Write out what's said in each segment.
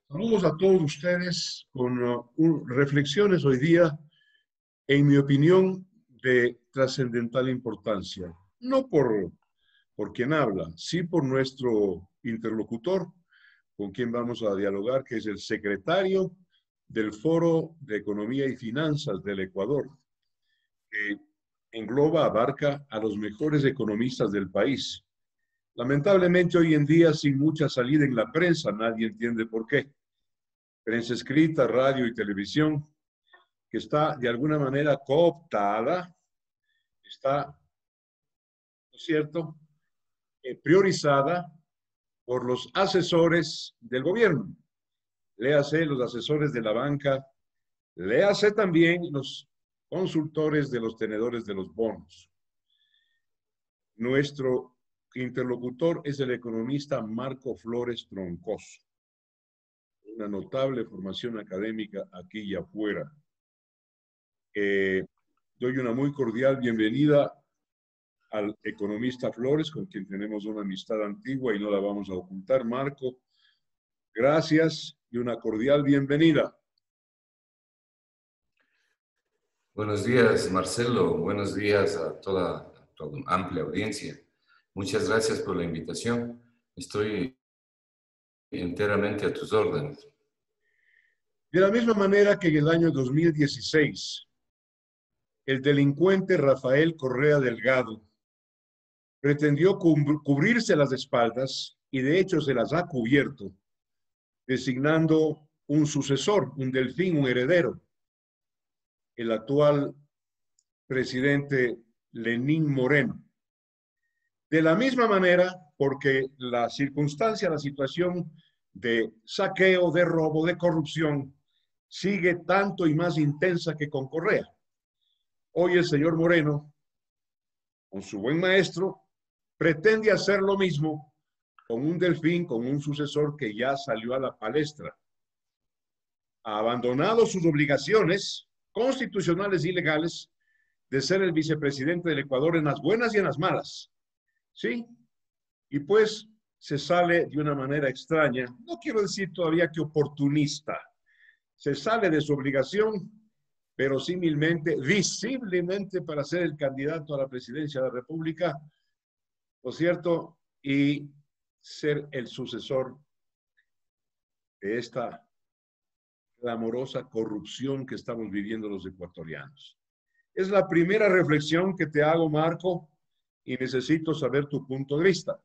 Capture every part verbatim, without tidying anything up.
Saludos a todos ustedes con uh, un- reflexiones hoy día, en mi opinión, de trascendental importancia. No por, por quien habla, sí por nuestro interlocutor, con quien vamos a dialogar, que es el secretario del Foro de Economía y Finanzas del Ecuador, que engloba, abarca a los mejores economistas del país. Lamentablemente hoy en día, sin mucha salida en la prensa, nadie entiende por qué. Prensa escrita, radio y televisión, que está de alguna manera cooptada, está, ¿no es cierto?, eh, priorizada por los asesores del gobierno. Léase los asesores de la banca, léase también los consultores de los tenedores de los bonos. Nuestro interlocutor es el economista Marco Flores Troncoso, una notable formación académica aquí y afuera. Eh, doy una muy cordial bienvenida al economista Flores, con quien tenemos una amistad antigua y no la vamos a ocultar. Marco, gracias y una cordial bienvenida. Buenos días, Marcelo. Buenos días a toda, a toda amplia audiencia. Muchas gracias por la invitación. Estoy enteramente a tus órdenes. De la misma manera que en el año dos mil dieciséis, el delincuente Rafael Correa Delgado pretendió cubrirse las espaldas y de hecho se las ha cubierto, designando un sucesor, un delfín, un heredero, el actual presidente Lenín Moreno. De la misma manera, porque la circunstancia, la situación de saqueo, de robo, de corrupción, sigue tanto y más intensa que con Correa. Hoy el señor Moreno, con su buen maestro, pretende hacer lo mismo con un delfín, con un sucesor que ya salió a la palestra. Ha abandonado sus obligaciones constitucionales y legales de ser el vicepresidente del Ecuador en las buenas y en las malas. ¿Sí? Y pues se sale de una manera extraña, no quiero decir todavía que oportunista, se sale de su obligación, pero símilmente, visiblemente para ser el candidato a la presidencia de la República, ¿no es cierto? Y ser el sucesor de esta clamorosa corrupción que estamos viviendo los ecuatorianos. Es la primera reflexión que te hago, Marco, y necesito saber tu punto de vista.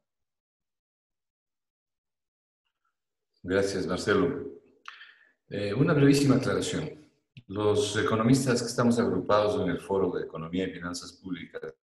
Gracias, Marcelo. Eh, una brevísima aclaración. Los economistas que estamos agrupados en el Foro de Economía y Finanzas Públicas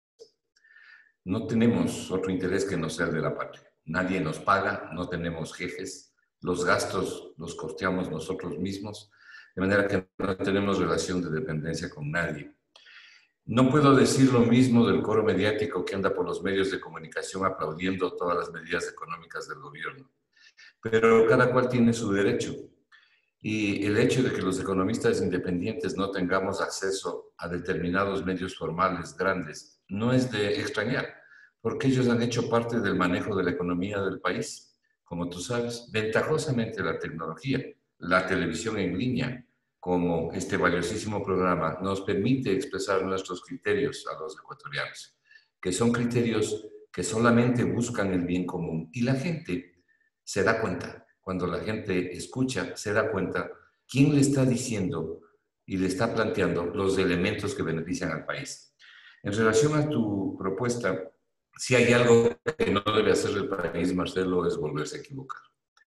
no tenemos otro interés que no ser de la patria. Nadie nos paga, no tenemos jefes, los gastos los costeamos nosotros mismos, de manera que no tenemos relación de dependencia con nadie. No puedo decir lo mismo del coro mediático que anda por los medios de comunicación aplaudiendo todas las medidas económicas del gobierno. Pero cada cual tiene su derecho. Y el hecho de que los economistas independientes no tengamos acceso a determinados medios formales grandes no es de extrañar, porque ellos han hecho parte del manejo de la economía del país. Como tú sabes, ventajosamente la tecnología, la televisión en línea, como este valiosísimo programa, nos permite expresar nuestros criterios a los ecuatorianos, que son criterios que solamente buscan el bien común. Y la gente se da cuenta, cuando la gente escucha, se da cuenta quién le está diciendo y le está planteando los elementos que benefician al país. En relación a tu propuesta, si hay algo que no debe hacer el país, Marcelo, es volverse a equivocar.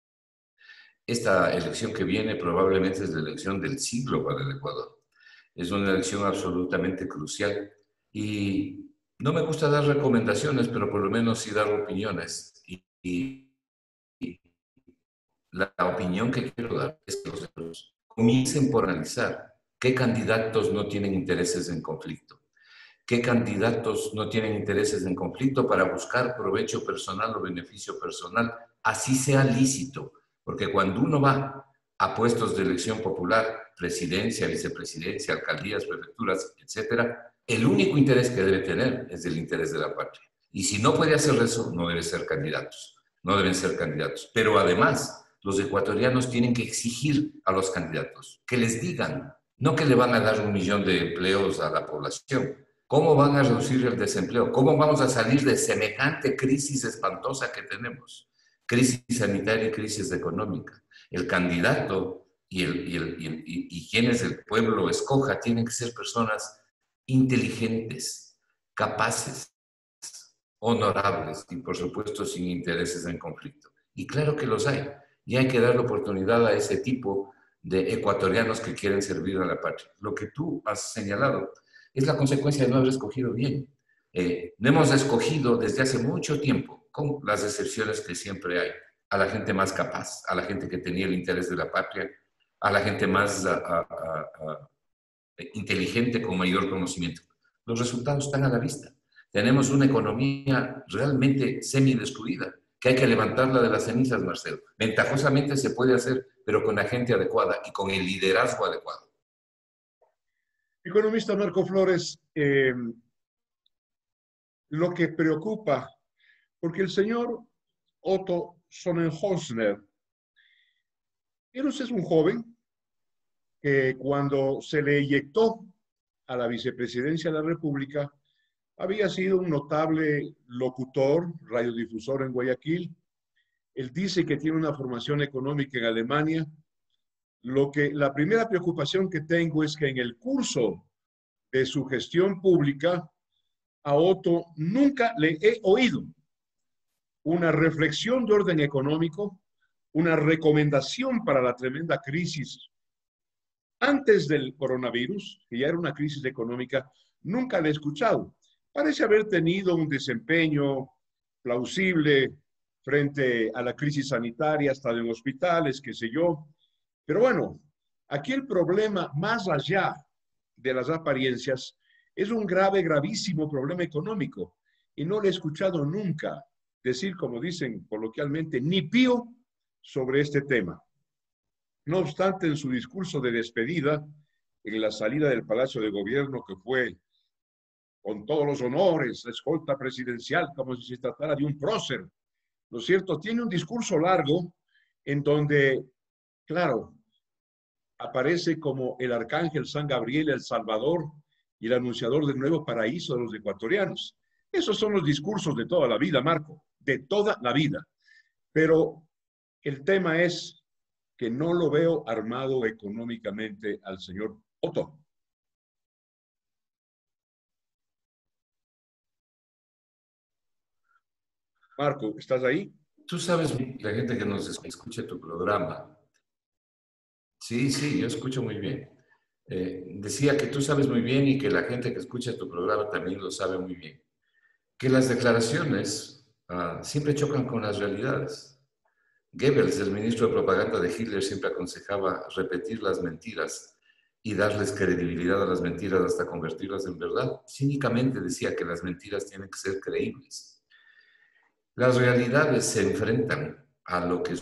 Esta elección que viene probablemente es la elección del siglo para el Ecuador. Es una elección absolutamente crucial y no me gusta dar recomendaciones, pero por lo menos sí dar opiniones. Y, y, y la, la opinión que quiero dar es que los comiencen por analizar qué candidatos no tienen intereses en conflicto, qué candidatos no tienen intereses en conflicto para buscar provecho personal o beneficio personal, así sea lícito. Porque cuando uno va a puestos de elección popular, presidencia, vicepresidencia, alcaldías, prefecturas, etcétera, el único interés que debe tener es el interés de la patria. Y si no puede hacer eso, no debe ser candidatos, no deben ser candidatos. Pero además, los ecuatorianos tienen que exigir a los candidatos que les digan, no que le van a dar un millón de empleos a la población. ¿Cómo van a reducir el desempleo? ¿Cómo vamos a salir de semejante crisis espantosa que tenemos? Crisis sanitaria y crisis económica. El candidato y, el, y, el, y, el, y, y quienes el pueblo escoja tienen que ser personas inteligentes, capaces, honorables y, por supuesto, sin intereses en conflicto. Y claro que los hay. Y hay que dar la oportunidad a ese tipo de ecuatorianos que quieren servir a la patria. Lo que tú has señalado es la consecuencia de no haber escogido bien. Eh, no hemos escogido desde hace mucho tiempo, con las excepciones que siempre hay, a la gente más capaz, a la gente que tenía el interés de la patria, a la gente más a, a, a, a, inteligente con mayor conocimiento. Los resultados están a la vista. Tenemos una economía realmente semidestruida, que hay que levantarla de las cenizas, Marcelo. Ventajosamente se puede hacer, pero con la gente adecuada y con el liderazgo adecuado. Economista Marco Flores, eh, lo que preocupa, porque el señor Otto Sonnenhosner, él es un joven que cuando se le eyectó a la vicepresidencia de la República, había sido un notable locutor, radiodifusor en Guayaquil. Él dice que tiene una formación económica en Alemania. Lo que, la primera preocupación que tengo es que en el curso de su gestión pública, a Otto nunca le he oído una reflexión de orden económico, una recomendación para la tremenda crisis antes del coronavirus, que ya era una crisis económica, nunca le he escuchado. Parece haber tenido un desempeño plausible frente a la crisis sanitaria, hasta en hospitales, qué sé yo. Pero bueno, aquí el problema, más allá de las apariencias, es un grave, gravísimo problema económico. Y no le he escuchado nunca decir, como dicen coloquialmente, ni pío sobre este tema. No obstante, en su discurso de despedida, en la salida del Palacio de Gobierno, que fue con todos los honores, la escolta presidencial, como si se tratara de un prócer, ¿no es cierto? Tiene un discurso largo en donde, claro, aparece como el arcángel San Gabriel, el Salvador y el anunciador del nuevo paraíso de los ecuatorianos. Esos son los discursos de toda la vida, Marco, de toda la vida. Pero el tema es que no lo veo armado económicamente al señor Otto. Marco, ¿estás ahí? Tú sabes, la gente que nos escucha tu programa. Sí, sí, yo escucho muy bien. Eh, decía que tú sabes muy bien y que la gente que escucha tu programa también lo sabe muy bien. Que las declaraciones uh, siempre chocan con las realidades. Goebbels, el ministro de propaganda de Hitler, siempre aconsejaba repetir las mentiras y darles credibilidad a las mentiras hasta convertirlas en verdad. Cínicamente decía que las mentiras tienen que ser creíbles. Las realidades se enfrentan a lo que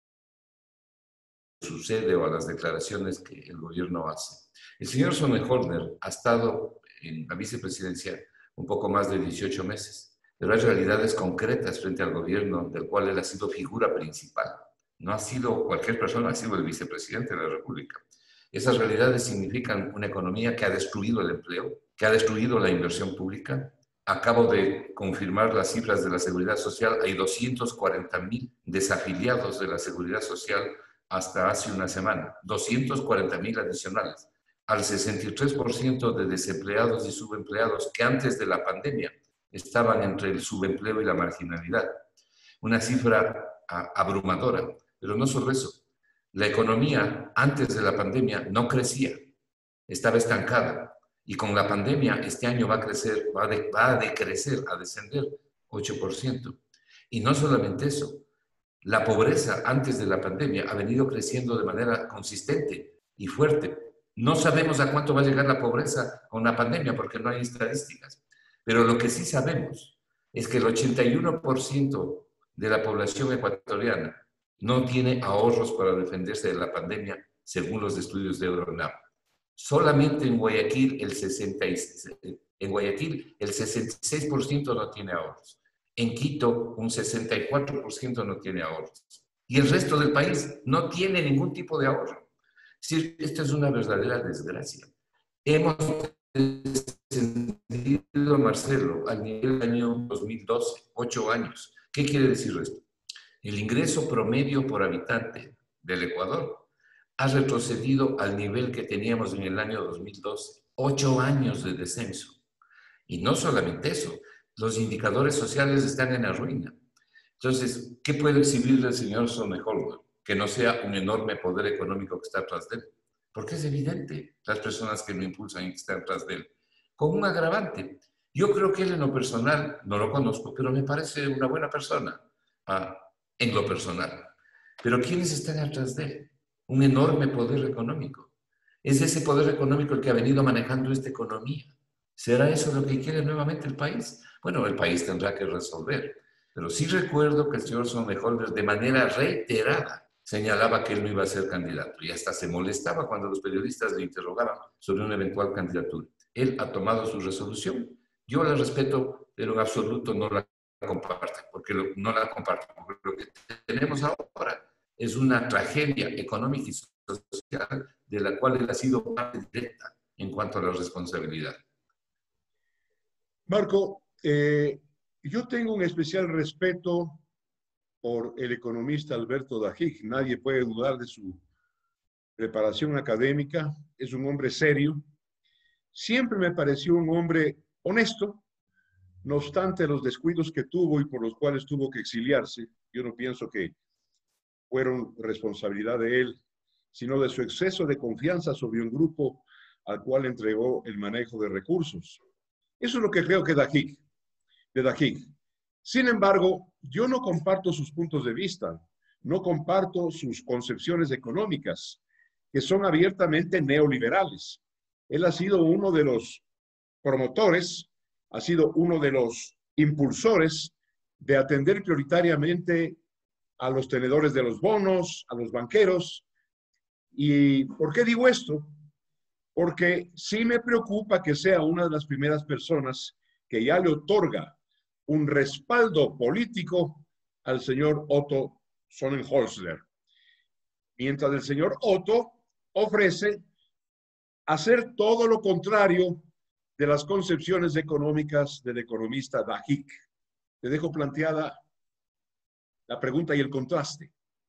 sucede o a las declaraciones que el gobierno hace. El señor Sonnenhorner ha estado en la vicepresidencia un poco más de dieciocho meses, pero hay realidades concretas frente al gobierno del cual él ha sido figura principal. No ha sido cualquier persona, ha sido el vicepresidente de la República. Esas realidades significan una economía que ha destruido el empleo, que ha destruido la inversión pública. Acabo de confirmar las cifras de la Seguridad Social. Hay doscientos cuarenta mil desafiliados de la Seguridad Social hasta hace una semana, doscientos cuarenta mil adicionales, al sesenta y tres por ciento de desempleados y subempleados que antes de la pandemia estaban entre el subempleo y la marginalidad. Una cifra abrumadora, pero no solo eso. La economía antes de la pandemia no crecía, estaba estancada, y con la pandemia este año va a crecer, va a, de, va a decrecer, a descender ocho por ciento. Y no solamente eso, la pobreza antes de la pandemia ha venido creciendo de manera consistente y fuerte. No sabemos a cuánto va a llegar la pobreza con la pandemia porque no hay estadísticas. Pero lo que sí sabemos es que el ochenta y uno por ciento de la población ecuatoriana no tiene ahorros para defenderse de la pandemia, según los estudios de Euronam. Solamente en Guayaquil el, sesenta y seis, en Guayaquil el sesenta y seis por ciento no tiene ahorros. En Quito, un sesenta y cuatro por ciento no tiene ahorros. y el resto del país no tiene ningún tipo de ahorro. Es decir, esta es una verdadera desgracia. Hemos descendido, Marcelo, al nivel del año dos mil doce, ocho años. ¿Qué quiere decir esto? El ingreso promedio por habitante del Ecuador ha retrocedido al nivel que teníamos en el año dos mil doce, ocho años de descenso. Y no solamente eso, los indicadores sociales están en la ruina. Entonces, ¿qué puede exhibir el señor Sonneholm? Que no sea un enorme poder económico que está atrás de él. Porque es evidente las personas que lo impulsan y que están atrás de él. Con un agravante. Yo creo que él en lo personal, no lo conozco, pero me parece una buena persona. Ah, en lo personal. Pero ¿quiénes están atrás de él? Un enorme poder económico. Es ese poder económico el que ha venido manejando esta economía. ¿Será eso lo que quiere nuevamente el país? Bueno, el país tendrá que resolver. Pero sí recuerdo que el señor Sonneholm de manera reiterada señalaba que él no iba a ser candidato y hasta se molestaba cuando los periodistas le interrogaban sobre una eventual candidatura. Él ha tomado su resolución. Yo la respeto, pero en absoluto no la comparto, porque lo, no la comparto, porque lo que tenemos ahora es una tragedia económica y social de la cual él ha sido parte directa en cuanto a la responsabilidad. Marco, eh, yo tengo un especial respeto por el economista Alberto Dajik. Nadie puede dudar de su preparación académica. Es un hombre serio. Siempre me pareció un hombre honesto, no obstante los descuidos que tuvo y por los cuales tuvo que exiliarse. Yo no pienso que fueron responsabilidad de él, sino de su exceso de confianza sobre un grupo al cual entregó el manejo de recursos. Eso es lo que creo que Dajik, de Dajik. Sin embargo, yo no comparto sus puntos de vista, no comparto sus concepciones económicas, que son abiertamente neoliberales. Él ha sido uno de los promotores, ha sido uno de los impulsores de atender prioritariamente a los tenedores de los bonos, a los banqueros. ¿Y por qué digo esto? Porque sí me preocupa que sea una de las primeras personas que ya le otorga un respaldo político al señor Otto Sonnenholzler. Mientras el señor Otto ofrece hacer todo lo contrario de las concepciones económicas del economista Dajik. Te dejo planteada la pregunta y el contraste.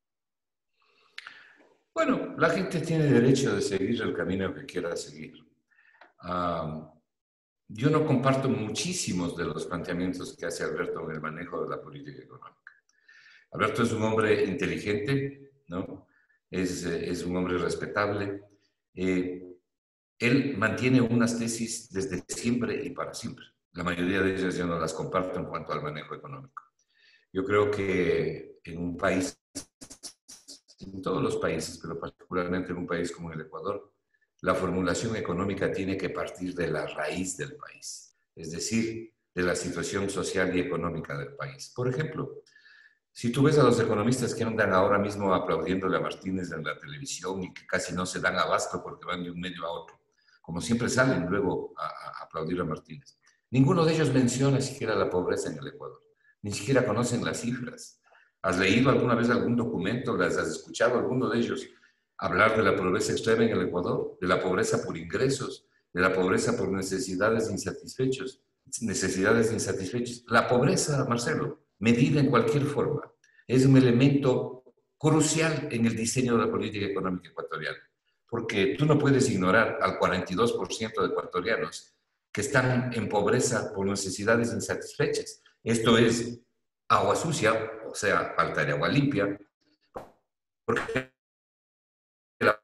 Bueno, la gente tiene derecho de seguir el camino que quiera seguir. Uh, yo no comparto muchísimos de los planteamientos que hace Alberto en el manejo de la política económica. Alberto es un hombre inteligente, ¿no? Es, es un hombre respetable. Eh, él mantiene unas tesis desde siempre y para siempre. La mayoría de ellas yo no las comparto en cuanto al manejo económico. Yo creo que en un país, en todos los países, pero particularmente en un país como el Ecuador, la formulación económica tiene que partir de la raíz del país, es decir, de la situación social y económica del país. Por ejemplo, si tú ves a los economistas que andan ahora mismo aplaudiéndole a Martínez en la televisión y que casi no se dan abasto porque van de un medio a otro, como siempre salen luego a, a aplaudir a Martínez, ninguno de ellos menciona siquiera la pobreza en el Ecuador, ni siquiera conocen las cifras. ¿Has leído alguna vez algún documento? ¿Las has escuchado alguno de ellos hablar de la pobreza extrema en el Ecuador? ¿De la pobreza por ingresos? ¿De la pobreza por necesidades insatisfechos? Necesidades insatisfechas. La pobreza, Marcelo, medida en cualquier forma, es un elemento crucial en el diseño de la política económica ecuatoriana. Porque tú no puedes ignorar al cuarenta y dos por ciento de ecuatorianos que están en pobreza por necesidades insatisfechas. Esto es agua sucia, o sea, falta de agua limpia, porque la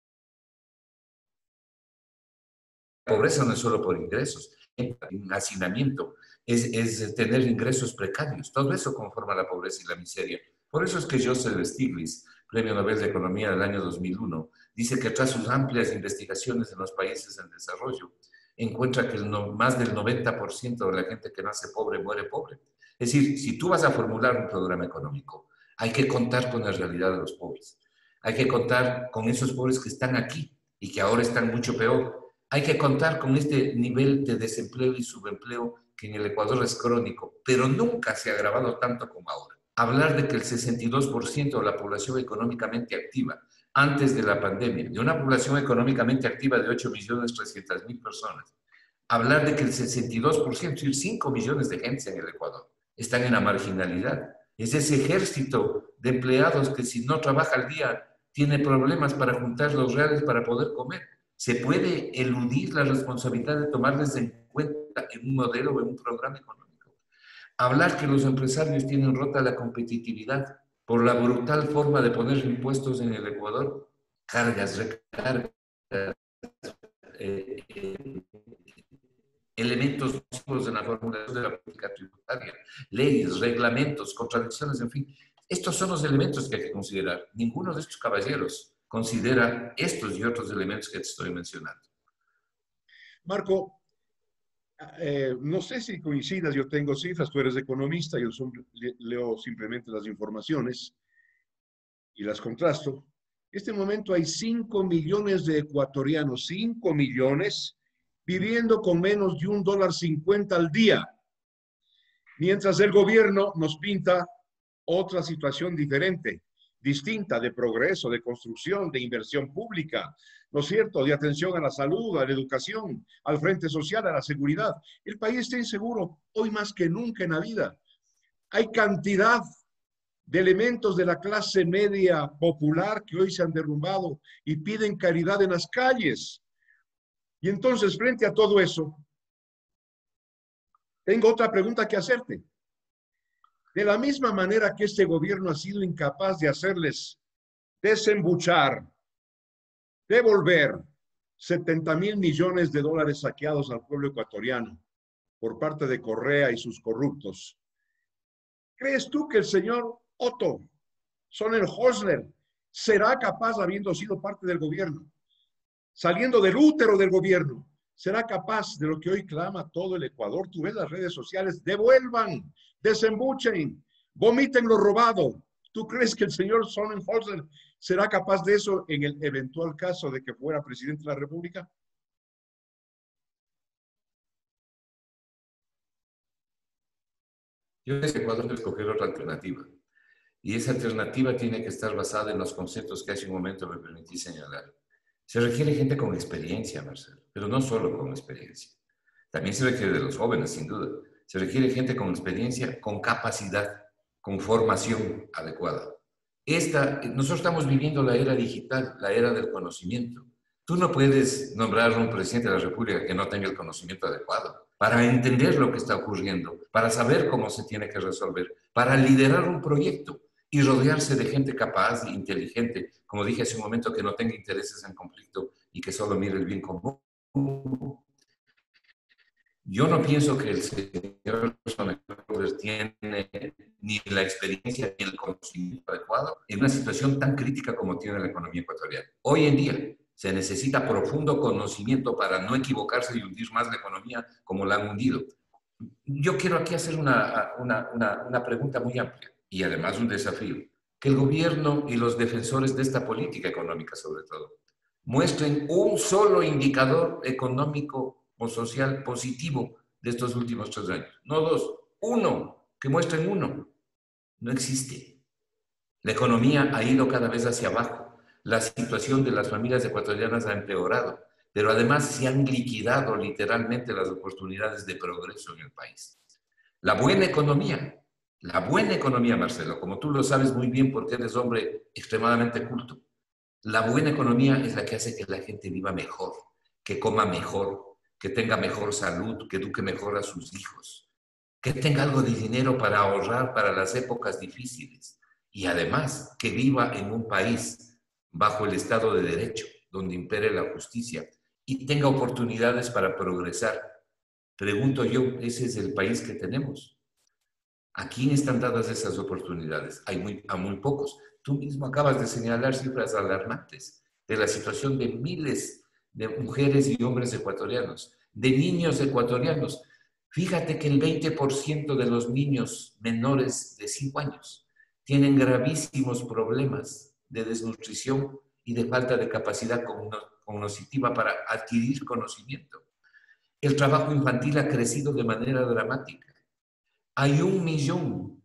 pobreza no es solo por ingresos, el hacinamiento es, es tener ingresos precarios, todo eso conforma la pobreza y la miseria. Por eso es que Joseph Stiglitz, Premio Nobel de Economía del año dos mil uno, dice que tras sus amplias investigaciones en los países en desarrollo, encuentra que el no, más del noventa por ciento de la gente que nace pobre muere pobre. Es decir, si tú vas a formular un programa económico, hay que contar con la realidad de los pobres. Hay que contar con esos pobres que están aquí y que ahora están mucho peor. Hay que contar con este nivel de desempleo y subempleo que en el Ecuador es crónico, pero nunca se ha agravado tanto como ahora. hablar de que el sesenta y dos por ciento de la población económicamente activa antes de la pandemia, de una población económicamente activa de ocho millones trescientas mil personas, hablar de que el sesenta y dos por ciento, es decir, cinco millones de gente en el Ecuador, están en la marginalidad. Es ese ejército de empleados que si no trabaja al día tiene problemas para juntar los reales para poder comer. ¿Se puede eludir la responsabilidad de tomarles en cuenta en un modelo o en un programa económico? Hablar que los empresarios tienen rota la competitividad por la brutal forma de poner impuestos en el Ecuador, cargas, recargas, eh, eh, elementos en la formulación de la política tributaria, leyes, reglamentos, contradicciones, en fin. Estos son los elementos que hay que considerar. Ninguno de estos caballeros considera estos y otros elementos que te estoy mencionando. Marco, eh, no sé si coincidas, yo tengo cifras, tú eres economista, yo son, le, leo simplemente las informaciones y las contrasto. En este momento hay cinco millones de ecuatorianos, cinco millones, viviendo con menos de un dólar cincuenta al día, mientras el gobierno nos pinta otra situación diferente, distinta, de progreso, de construcción, de inversión pública, ¿no es cierto?, de atención a la salud, a la educación, al frente social, a la seguridad. El país está inseguro hoy más que nunca en la vida. Hay cantidad de elementos de la clase media popular que hoy se han derrumbado y piden caridad en las calles. Y entonces, frente a todo eso, tengo otra pregunta que hacerte. De la misma manera que este gobierno ha sido incapaz de hacerles desembuchar, devolver setenta mil millones de dólares saqueados al pueblo ecuatoriano por parte de Correa y sus corruptos, ¿crees tú que el señor Otto Sonnenholzer será capaz, habiendo sido parte del gobierno, saliendo del útero del gobierno, será capaz de lo que hoy clama todo el Ecuador? Tú ves las redes sociales, devuelvan, desembuchen, vomiten lo robado. ¿Tú crees que el señor Sonnenholzer será capaz de eso en el eventual caso de que fuera presidente de la República? Yo en este Ecuador debo escoger otra alternativa. Y esa alternativa tiene que estar basada en los conceptos que hace un momento me permití señalar. Se requiere gente con experiencia, Marcelo, pero no solo con experiencia. También se requiere de los jóvenes, sin duda. Se requiere gente con experiencia, con capacidad, con formación adecuada. Esta, nosotros estamos viviendo la era digital, la era del conocimiento. Tú no puedes nombrar a un presidente de la República que no tenga el conocimiento adecuado para entender lo que está ocurriendo, para saber cómo se tiene que resolver, para liderar un proyecto y rodearse de gente capaz e inteligente, como dije hace un momento, que no tenga intereses en conflicto y que solo mire el bien común. Yo no pienso que el señor Sonnenholzer tiene ni la experiencia ni el conocimiento adecuado en una situación tan crítica como tiene la economía ecuatoriana. Hoy en día se necesita profundo conocimiento para no equivocarse y hundir más la economía como la han hundido. Yo quiero aquí hacer una, una, una, una pregunta muy amplia y además un desafío. Que el gobierno y los defensores de esta política económica, sobre todo, muestren un solo indicador económico o social positivo de estos últimos tres años. No dos, uno, que muestren uno. No existe. La economía ha ido cada vez hacia abajo. La situación de las familias ecuatorianas ha empeorado, pero además se han liquidado literalmente las oportunidades de progreso en el país. La buena economía, la buena economía, Marcelo, como tú lo sabes muy bien porque eres hombre extremadamente culto, la buena economía es la que hace que la gente viva mejor, que coma mejor, que tenga mejor salud, que eduque mejor a sus hijos, que tenga algo de dinero para ahorrar para las épocas difíciles y además que viva en un país bajo el Estado de Derecho, donde impere la justicia y tenga oportunidades para progresar. Pregunto yo, ¿ese es el país que tenemos? ¿A quién están dadas esas oportunidades? Hay muy, a muy pocos. Tú mismo acabas de señalar cifras alarmantes de la situación de miles de mujeres y hombres ecuatorianos, de niños ecuatorianos. Fíjate que el veinte por ciento de los niños menores de cinco años tienen gravísimos problemas de desnutrición y de falta de capacidad cognitiva para adquirir conocimiento. El trabajo infantil ha crecido de manera dramática. Hay un millón,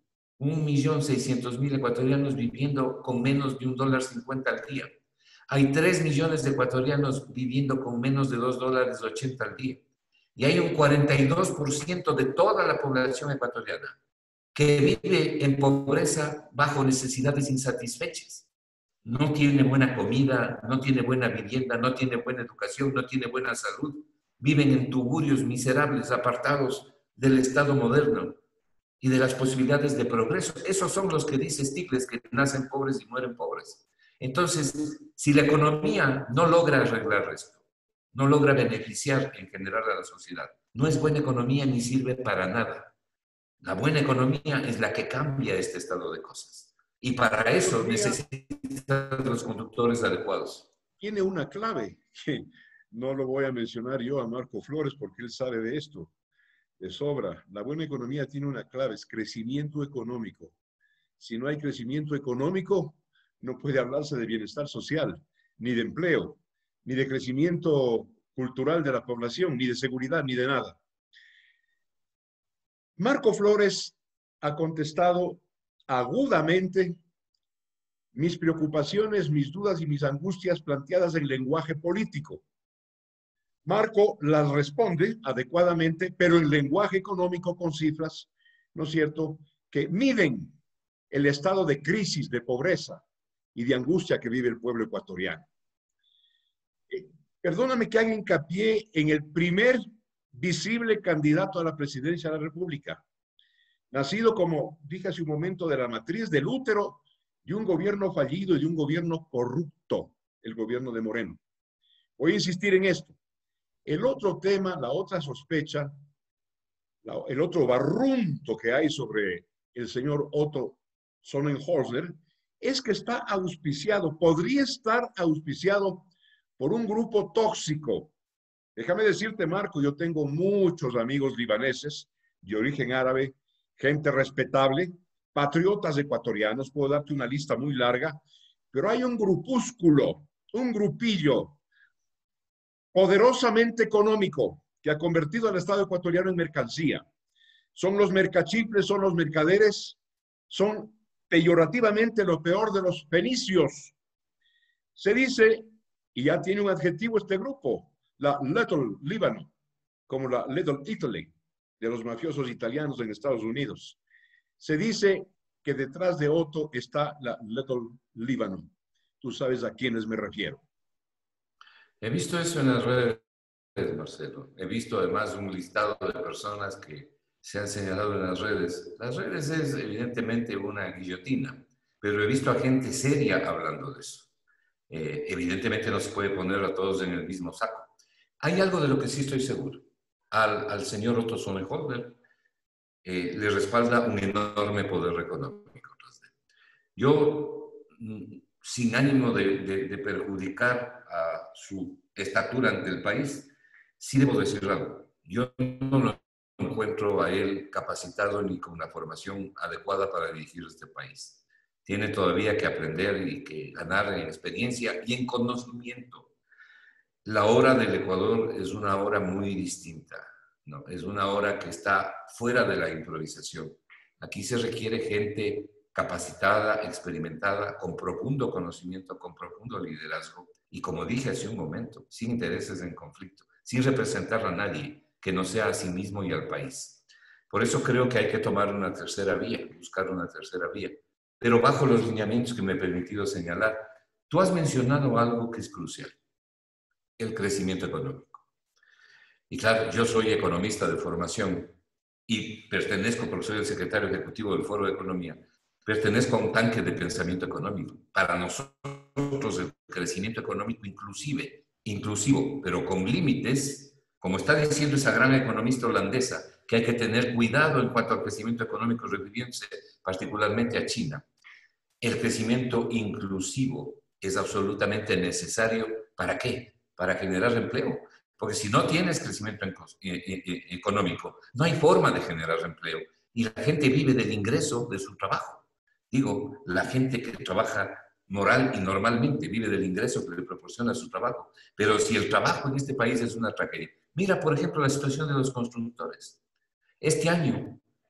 un millón seiscientos mil ecuatorianos viviendo con menos de un dólar cincuenta al día. Hay tres millones de ecuatorianos viviendo con menos de dos dólares ochenta al día. Y hay un cuarenta y dos por ciento de toda la población ecuatoriana que vive en pobreza bajo necesidades insatisfechas. No tiene buena comida, no tiene buena vivienda, no tiene buena educación, no tiene buena salud. Viven en tugurios miserables, apartados del Estado moderno y de las posibilidades de progreso. Esos son los que dice Stiglitz, que nacen pobres y mueren pobres. Entonces, si la economía no logra arreglar esto, no logra beneficiar en general a la sociedad, no es buena economía ni sirve para nada. La buena economía es la que cambia este estado de cosas. Y para eso necesita los conductores adecuados. Tiene una clave que no lo voy a mencionar yo a Marco Flores porque él sabe de esto de sobra. La buena economía tiene una clave, es crecimiento económico. Si no hay crecimiento económico, no puede hablarse de bienestar social, ni de empleo, ni de crecimiento cultural de la población, ni de seguridad, ni de nada. Marco Flores ha contestado agudamente mis preocupaciones, mis dudas y mis angustias planteadas en lenguaje político. Marco las responde adecuadamente, pero en lenguaje económico con cifras, ¿no es cierto?, que miden el estado de crisis, de pobreza y de angustia que vive el pueblo ecuatoriano. Eh, perdóname que haga hincapié en el primer visible candidato a la presidencia de la República, nacido, como dije hace un momento, de la matriz del útero de un gobierno fallido y de un gobierno corrupto, el gobierno de Moreno. Voy a insistir en esto. El otro tema, la otra sospecha, la, el otro barrunto que hay sobre el señor Otto Sonnenhorster es que está auspiciado, podría estar auspiciado por un grupo tóxico. Déjame decirte, Marco, yo tengo muchos amigos libaneses de origen árabe, gente respetable, patriotas ecuatorianos, puedo darte una lista muy larga, pero hay un grupúsculo, un grupillo poderosamente económico que ha convertido al Estado ecuatoriano en mercancía. Son los mercachifles, son los mercaderes, son peyorativamente lo peor de los fenicios. Se dice, y ya tiene un adjetivo este grupo, la Little Líbano, como la Little Italy de los mafiosos italianos en Estados Unidos. Se dice que detrás de Otto está la Little Líbano. Tú sabes a quiénes me refiero. He visto eso en las redes, Marcelo. He visto además un listado de personas que se han señalado en las redes. Las redes es evidentemente una guillotina, pero he visto a gente seria hablando de eso. Eh, evidentemente no se puede poner a todos en el mismo saco. Hay algo de lo que sí estoy seguro. Al, al señor Otto Sonnenhorster eh, le respalda un enorme poder económico. Yo, sin ánimo de, de, de perjudicar a su estatura ante el país, sí debo decir algo. Yo no lo encuentro a él capacitado ni con una formación adecuada para dirigir este país. Tiene todavía que aprender y que ganar en experiencia y en conocimiento. La hora del Ecuador es una hora muy distinta, ¿no? Es una hora que está fuera de la improvisación. Aquí se requiere gente capacitada, experimentada, con profundo conocimiento, con profundo liderazgo y, como dije hace un momento, sin intereses en conflicto, sin representar a nadie que no sea a sí mismo y al país. Por eso creo que hay que tomar una tercera vía, buscar una tercera vía, pero bajo los lineamientos que me he permitido señalar. Tú has mencionado algo que es crucial, el crecimiento económico. Y claro, yo soy economista de formación y pertenezco, porque soy el secretario ejecutivo del Foro de Economía, pertenezco a un tanque de pensamiento económico. Para nosotros el crecimiento económico inclusive, inclusivo, pero con límites, como está diciendo esa gran economista holandesa, que hay que tener cuidado en cuanto al crecimiento económico, refiriéndose particularmente a China. El crecimiento inclusivo es absolutamente necesario. ¿Para qué? Para generar empleo. Porque si no tienes crecimiento económico, no hay forma de generar empleo. Y la gente vive del ingreso de su trabajo. Digo, la gente que trabaja moral y normalmente vive del ingreso que le proporciona su trabajo. Pero si el trabajo en este país es una tragedia. Mira, por ejemplo, la situación de los constructores. Este año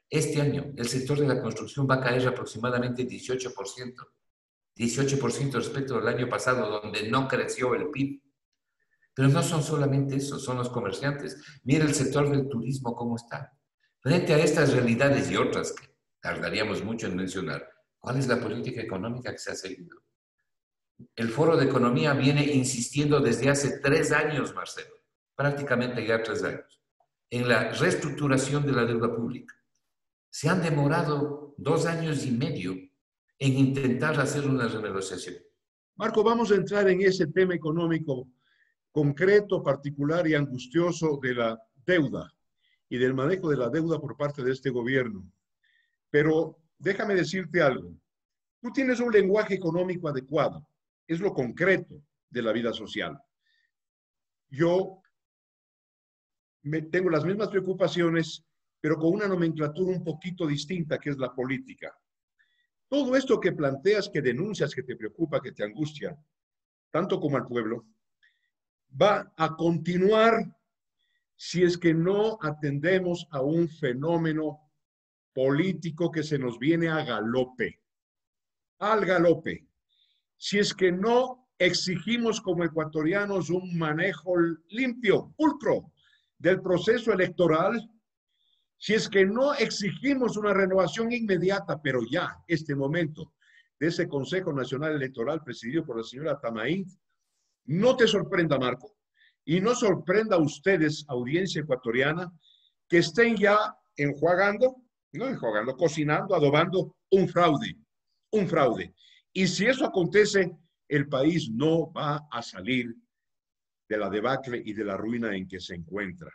Este año el sector de la construcción va a caer aproximadamente dieciocho por ciento. dieciocho por ciento respecto al año pasado, donde no creció el P I B. Pero no son solamente eso, son los comerciantes. Mira el sector del turismo cómo está. Frente a estas realidades y otras que tardaríamos mucho en mencionar, ¿cuál es la política económica que se ha seguido? El Foro de Economía viene insistiendo desde hace tres años, Marcelo, prácticamente ya tres años, en la reestructuración de la deuda pública. Se han demorado dos años y medio en intentar hacer una renegociación. Marco, vamos a entrar en ese tema económico concreto, particular y angustioso de la deuda y del manejo de la deuda por parte de este gobierno. Pero déjame decirte algo. Tú tienes un lenguaje económico adecuado. Es lo concreto de la vida social. Yo me, tengo las mismas preocupaciones, pero con una nomenclatura un poquito distinta, que es la política. Todo esto que planteas, que denuncias, que te preocupa, que te angustia, tanto como al pueblo, va a continuar si es que no atendemos a un fenómeno político que se nos viene a galope, al galope. Si es que no exigimos como ecuatorianos un manejo limpio, pulcro del proceso electoral, si es que no exigimos una renovación inmediata, pero ya, este momento, de ese Consejo Nacional Electoral presidido por la señora Tamaín, no te sorprenda, Marco, y no sorprenda a ustedes, audiencia ecuatoriana, que estén ya enjuagando, no enjuagando, cocinando, adobando un fraude, un fraude. Y si eso acontece, el país no va a salir de la debacle y de la ruina en que se encuentra.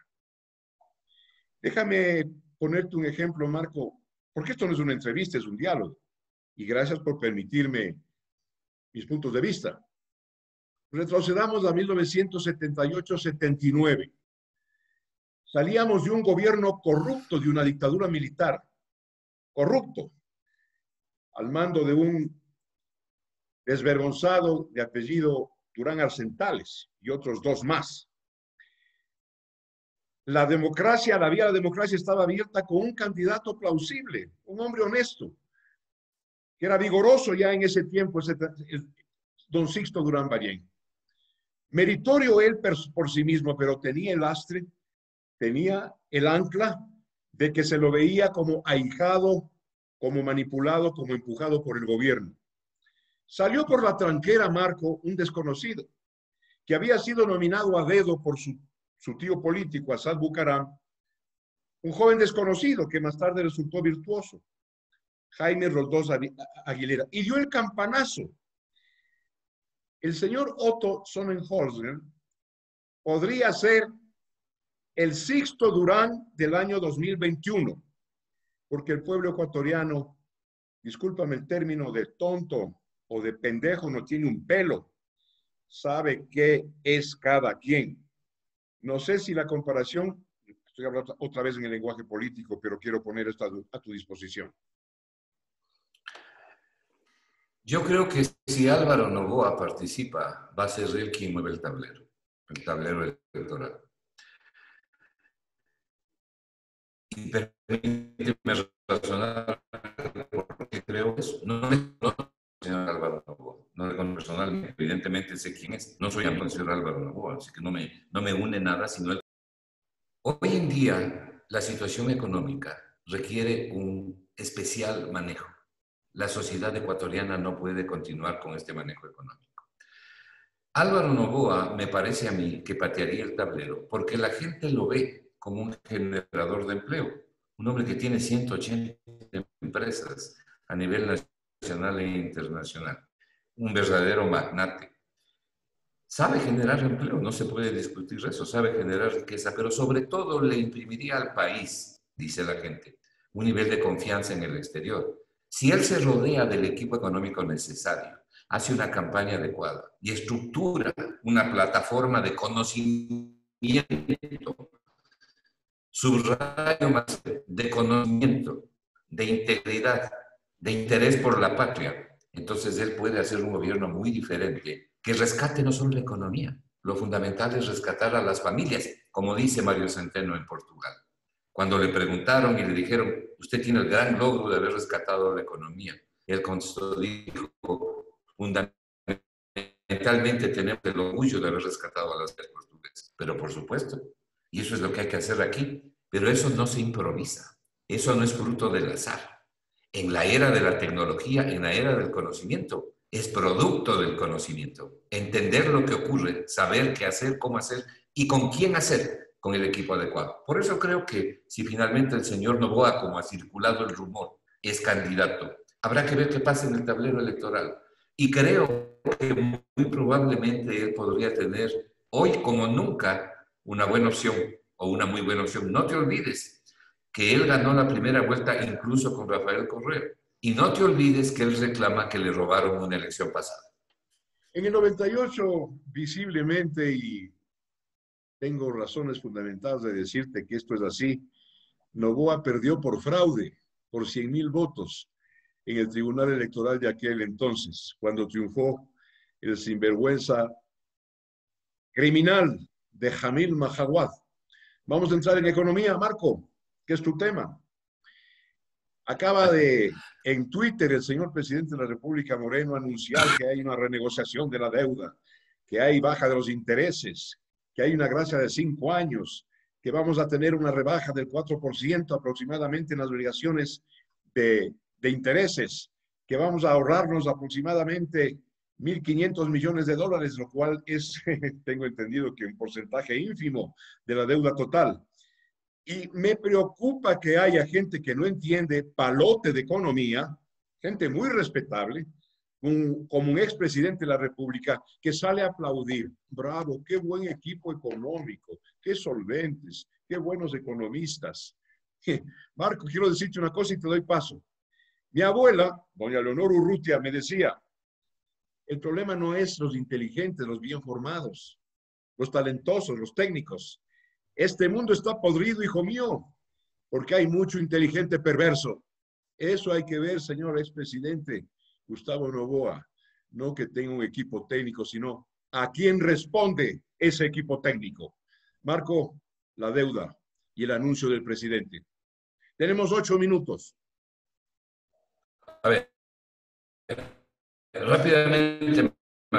Déjame ponerte un ejemplo, Marco, porque esto no es una entrevista, es un diálogo. Y gracias por permitirme mis puntos de vista. Retrocedamos a mil novecientos setenta y ocho setenta y nueve. Salíamos de un gobierno corrupto, de una dictadura militar, corrupto, al mando de un desvergonzado de apellido Durán Arcentales y otros dos más. La democracia, la vía de la democracia estaba abierta con un candidato plausible, un hombre honesto, que era vigoroso ya en ese tiempo, ese, don Sixto Durán Ballén. Meritorio él por sí mismo, pero tenía el lastre, tenía el ancla de que se lo veía como ahijado, como manipulado, como empujado por el gobierno. Salió por la tranquera, Marco, un desconocido, que había sido nominado a dedo por su, su tío político, Asad Bucaram, un joven desconocido que más tarde resultó virtuoso, Jaime Roldós Aguilera, y dio el campanazo. El señor Otto Sonnenholzer podría ser el Sixto Durán del año dos mil veintiuno, porque el pueblo ecuatoriano, discúlpame el término de tonto o de pendejo, no tiene un pelo, sabe qué es cada quien. No sé si la comparación, estoy hablando otra vez en el lenguaje político, pero quiero poner esto a tu, a tu disposición. Yo creo que si Álvaro Noboa participa, va a ser él quien mueve el tablero, el tablero electoral. Y permíteme razonar porque creo eso. No le conozco al señor Álvaro Noboa, no le conozco personalmente, evidentemente sé quién es. No soy amigo del señor Álvaro Noboa, así que no me, no me une nada, sino el... Hoy en día la situación económica requiere un especial manejo. La sociedad ecuatoriana no puede continuar con este manejo económico. Álvaro Noboa me parece a mí que patearía el tablero porque la gente lo ve como un generador de empleo, un hombre que tiene ciento ochenta empresas a nivel nacional e internacional, un verdadero magnate. Sabe generar empleo, no se puede discutir eso, sabe generar riqueza, pero sobre todo le imprimiría al país, dice la gente, un nivel de confianza en el exterior. Si él se rodea del equipo económico necesario, hace una campaña adecuada y estructura una plataforma de conocimiento, subrayo más, de conocimiento, de integridad, de interés por la patria, entonces él puede hacer un gobierno muy diferente, que rescate no solo la economía, lo fundamental es rescatar a las familias, como dice Mario Centeno en Portugal. Cuando le preguntaron y le dijeron, usted tiene el gran logro de haber rescatado la economía. Él contestó, dijo, fundamentalmente tenemos el orgullo de haber rescatado a las portuguesas, pero por supuesto, y eso es lo que hay que hacer aquí, pero eso no se improvisa, eso no es fruto del azar. En la era de la tecnología, en la era del conocimiento, es producto del conocimiento. Entender lo que ocurre, saber qué hacer, cómo hacer y con quién hacer, con el equipo adecuado. Por eso creo que si finalmente el señor Noboa, como ha circulado el rumor, es candidato, habrá que ver qué pasa en el tablero electoral. Y creo que muy probablemente él podría tener hoy como nunca una buena opción o una muy buena opción. No te olvides que él ganó la primera vuelta incluso con Rafael Correa. Y no te olvides que él reclama que le robaron una elección pasada. En el noventa y ocho, visiblemente, y tengo razones fundamentales de decirte que esto es así, Noboa perdió por fraude, por cien mil votos, en el tribunal electoral de aquel entonces, cuando triunfó el sinvergüenza criminal de Jamil Mahawadh. Vamos a entrar en economía, Marco, que es tu tema. Acaba de, en Twitter, el señor presidente de la República, Moreno, anunciar que hay una renegociación de la deuda, que hay baja de los intereses, que hay una gracia de cinco años, que vamos a tener una rebaja del cuatro por ciento aproximadamente en las obligaciones de, de intereses, que vamos a ahorrarnos aproximadamente mil quinientos millones de dólares, lo cual es, tengo entendido que un porcentaje ínfimo de la deuda total. Y me preocupa que haya gente que no entiende palote de economía, gente muy respetable, un, como un expresidente de la República, que sale a aplaudir. Bravo, qué buen equipo económico, qué solventes, qué buenos economistas. Marco, quiero decirte una cosa y te doy paso. Mi abuela, doña Leonor Urrutia, me decía, el problema no es los inteligentes, los bien formados, los talentosos, los técnicos. Este mundo está podrido, hijo mío, porque hay mucho inteligente perverso. Eso hay que ver, señor expresidente Gustavo Noboa. No que tenga un equipo técnico, sino a quién responde ese equipo técnico. Marco, la deuda y el anuncio del presidente. Tenemos ocho minutos. A ver, rápidamente,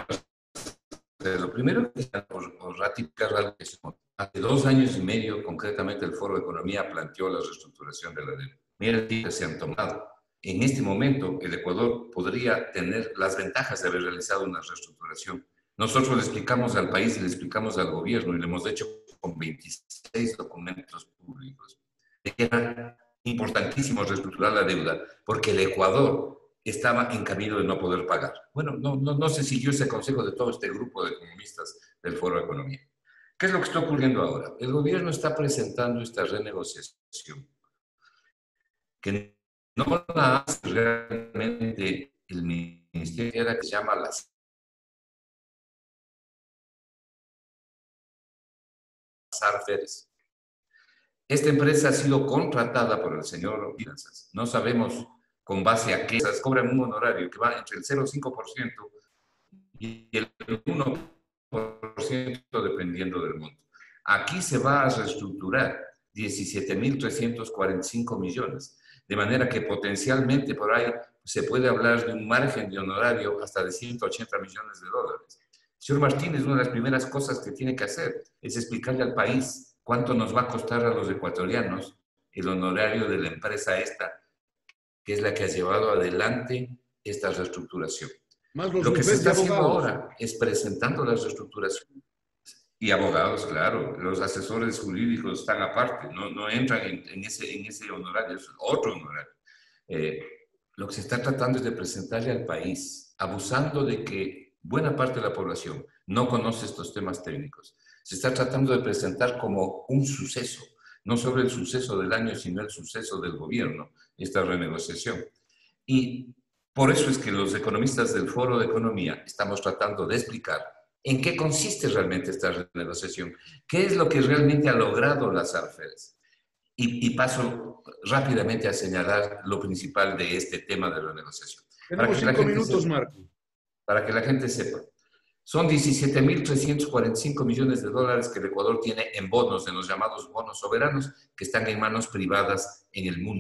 lo primero que por, por ratificar algo que hace dos años y medio, concretamente el Foro de Economía planteó la reestructuración de la deuda. Mira el tiempo que se han tomado. En este momento, el Ecuador podría tener las ventajas de haber realizado una reestructuración. Nosotros le explicamos al país y le explicamos al gobierno y le hemos hecho con veintiséis documentos públicos. Era importantísimo reestructurar la deuda porque el Ecuador estaba en camino de no poder pagar. Bueno, no, no, no se siguió ese consejo de todo este grupo de economistas del Foro de Economía. ¿Qué es lo que está ocurriendo ahora? El gobierno está presentando esta renegociación que no la hace realmente el ministerio que se llama las Sarferes. Esta empresa ha sido contratada por el señor Finanzas. No sabemos con base a qué cobran un honorario que va entre el cero coma cinco por ciento y el uno por ciento dependiendo del monto. Aquí se va a reestructurar diecisiete mil trescientos cuarenta y cinco millones, de manera que potencialmente por ahí se puede hablar de un margen de honorario hasta de ciento ochenta millones de dólares. Señor Martínez, una de las primeras cosas que tiene que hacer es explicarle al país cuánto nos va a costar a los ecuatorianos el honorario de la empresa esta, que es la que ha llevado adelante esta reestructuración. Más los Lo que se está haciendo abogados. ahora es presentando la reestructuración. Y abogados, claro, los asesores jurídicos están aparte, no, no entran en, en, ese, en ese honorario, es otro honorario. Eh, lo que se está tratando es de presentarle al país, abusando de que buena parte de la población no conoce estos temas técnicos. Se está tratando de presentar como un suceso, no solo el suceso del año, sino el suceso del gobierno, esta renegociación. Y por eso es que los economistas del Foro de Economía estamos tratando de explicar en qué consiste realmente esta renegociación, qué es lo que realmente ha logrado las Sarferes. Y, y paso rápidamente a señalar lo principal de este tema de renegociación. Tenemos cinco minutos, sepa, Marco. Para que la gente sepa. Son diecisiete mil trescientos cuarenta y cinco millones de dólares que el Ecuador tiene en bonos, en los llamados bonos soberanos, que están en manos privadas en el mundo.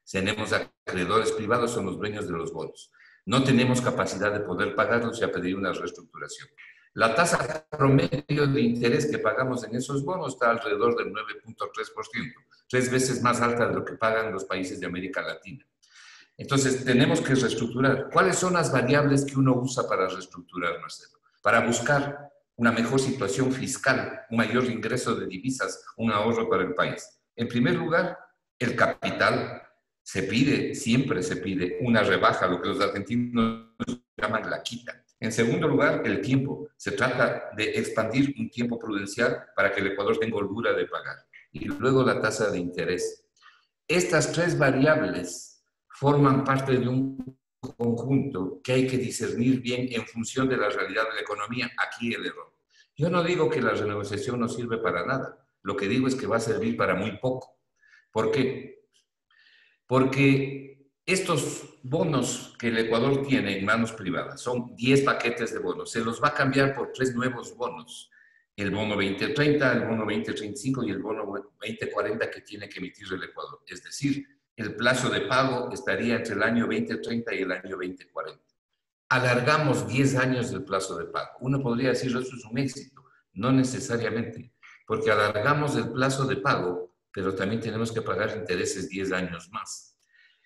Tenemos acreedores privados, son los dueños de los bonos. No tenemos capacidad de poder pagarlos y a pedir una reestructuración. La tasa promedio de interés que pagamos en esos bonos está alrededor del nueve punto tres por ciento, tres veces más alta de lo que pagan los países de América Latina. Entonces, tenemos que reestructurar. ¿Cuáles son las variables que uno usa para reestructurar, Marcelo? Para buscar una mejor situación fiscal, un mayor ingreso de divisas, un ahorro para el país. En primer lugar, el capital. Se pide, siempre se pide una rebaja, lo que los argentinos llaman la quita. En segundo lugar, el tiempo. Se trata de expandir un tiempo prudencial para que el Ecuador tenga holgura de pagar. Y luego la tasa de interés. Estas tres variables forman parte de un conjunto que hay que discernir bien en función de la realidad de la economía. Aquí el error. Yo no digo que la renegociación no sirve para nada. Lo que digo es que va a servir para muy poco. ¿Por qué? Porque estos bonos que el Ecuador tiene en manos privadas son diez paquetes de bonos. Se los va a cambiar por tres nuevos bonos. El bono veinte treinta, el bono veinte treinta y cinco y el bono veinte cuarenta que tiene que emitir el Ecuador. Es decir, el plazo de pago estaría entre el año veinte treinta y el año veinte cuarenta. Alargamos diez años del plazo de pago. Uno podría decir, eso es un éxito. No necesariamente, porque alargamos el plazo de pago, pero también tenemos que pagar intereses diez años más.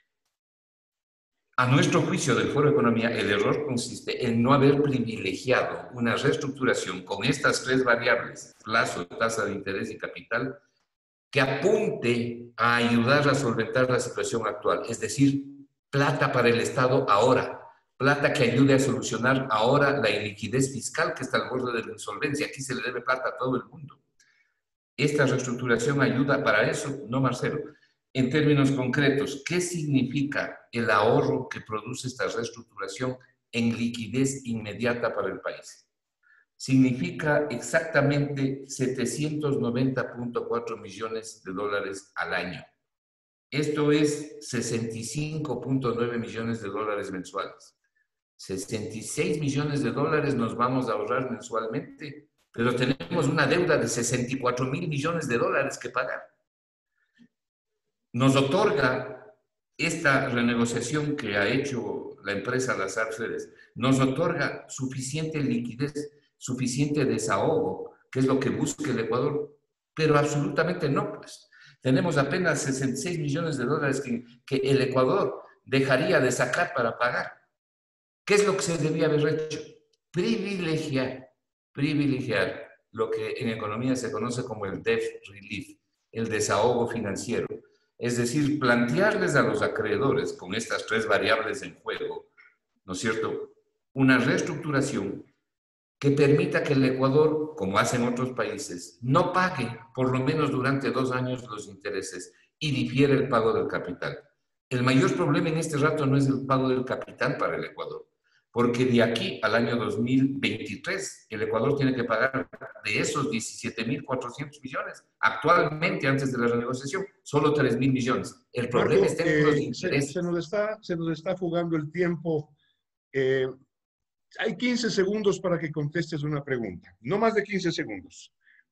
A nuestro juicio del Foro de Economía, el error consiste en no haber privilegiado una reestructuración con estas tres variables, plazo, tasa de interés y capital, que apunte a ayudar a solventar la situación actual, es decir, plata para el Estado ahora, plata que ayude a solucionar ahora la iliquidez fiscal que está al borde de la insolvencia. Aquí se le debe plata a todo el mundo. ¿Esta reestructuración ayuda para eso? No, Marcelo. En términos concretos, ¿qué significa el ahorro que produce esta reestructuración en liquidez inmediata para el país? Significa exactamente setecientos noventa punto cuatro millones de dólares al año. Esto es sesenta y cinco punto nueve millones de dólares mensuales. sesenta y seis millones de dólares nos vamos a ahorrar mensualmente, pero tenemos una deuda de sesenta y cuatro mil millones de dólares que pagar. Nos otorga esta renegociación que ha hecho la empresa Lazard Freres, nos otorga suficiente liquidez, suficiente desahogo, que es lo que busca el Ecuador, pero absolutamente no, pues. Tenemos apenas sesenta y seis millones de dólares que, que el Ecuador dejaría de sacar para pagar. ¿Qué es lo que se debía haber hecho? Privilegiar, privilegiar lo que en economía se conoce como el debt relief, el desahogo financiero. Es decir, plantearles a los acreedores, con estas tres variables en juego, ¿no es cierto?, una reestructuración que permita que el Ecuador, como hacen otros países, no pague por lo menos durante dos años los intereses y difiere el pago del capital. El mayor problema en este rato no es el pago del capital para el Ecuador, porque de aquí al año dos mil veintitrés el Ecuador tiene que pagar de esos diecisiete mil cuatrocientos millones. Actualmente, antes de la renegociación, solo tres mil millones. El problema Marco, está en los eh, intereses. Se, se, nos está, se nos está fugando el tiempo. Eh, hay quince segundos para que contestes una pregunta. No más de quince segundos.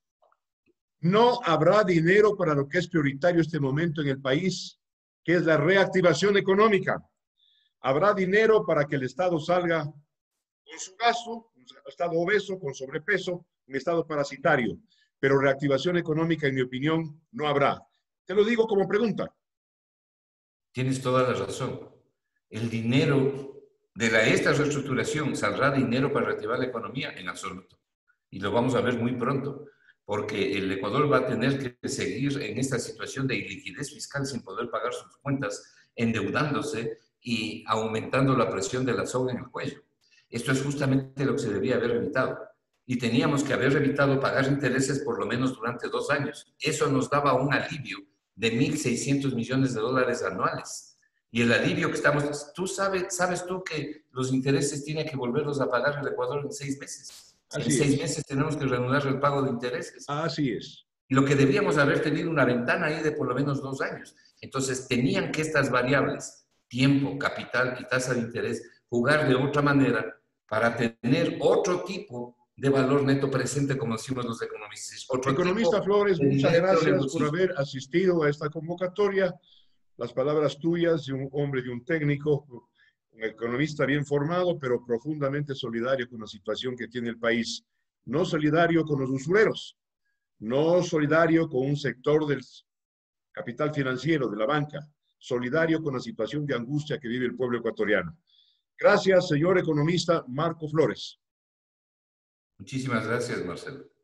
No habrá dinero para lo que es prioritario este momento en el país, que es la reactivación económica. Habrá dinero para que el Estado salga con su gasto, un Estado obeso, con sobrepeso, un Estado parasitario. Pero reactivación económica, en mi opinión, no habrá. Te lo digo como pregunta. Tienes toda la razón. El dinero de la, esta reestructuración, ¿saldrá dinero para reactivar la economía? En absoluto. Y lo vamos a ver muy pronto, porque el Ecuador va a tener que seguir en esta situación de iliquidez fiscal sin poder pagar sus cuentas, endeudándose y aumentando la presión de la soga en el cuello. Esto es justamente lo que se debía haber evitado. Y teníamos que haber evitado pagar intereses por lo menos durante dos años. Eso nos daba un alivio de mil seiscientos millones de dólares anuales. Y el alivio que estamos... Tú sabes, sabes tú que los intereses tiene que volverlos a pagar el Ecuador en seis meses. Así en seis es. meses tenemos que reanudar el pago de intereses. Así es. Y lo que debíamos haber tenido una ventana ahí de por lo menos dos años. Entonces tenían que estas variables, tiempo, capital y tasa de interés, jugar de otra manera para tener otro tipo de valor neto presente, como decimos los economistas. Otro Economista tipo Flores, de muchas dinero gracias reducido. por haber asistido a esta convocatoria. las palabras tuyas de un hombre, de un técnico, un economista bien formado, pero profundamente solidario con la situación que tiene el país. No solidario con los usureros, no solidario con un sector del capital financiero, de la banca, solidario con la situación de angustia que vive el pueblo ecuatoriano. Gracias, señor economista Marco Flores. Muchísimas gracias, Marcelo.